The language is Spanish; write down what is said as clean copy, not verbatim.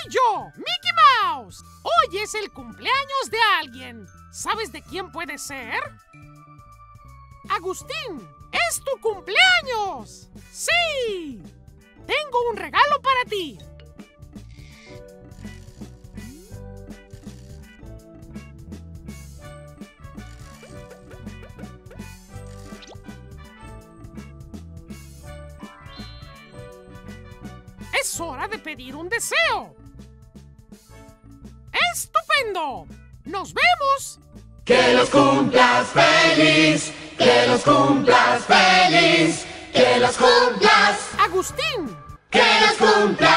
Soy yo, Mickey Mouse. Hoy es el cumpleaños de alguien. ¿Sabes de quién puede ser? Agustín, ¡es tu cumpleaños! ¡Sí! Tengo un regalo para ti. Es hora de pedir un deseo. ¡Estupendo! ¡Nos vemos! Que los cumplas feliz, que los cumplas feliz, que los cumplas. Agustín. Que los cumplas.